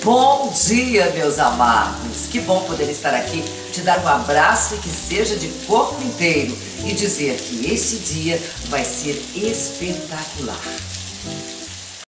Bom dia, meus amados! Que bom poder estar aqui, te dar um abraço e que seja de corpo inteiro e dizer que esse dia vai ser espetacular.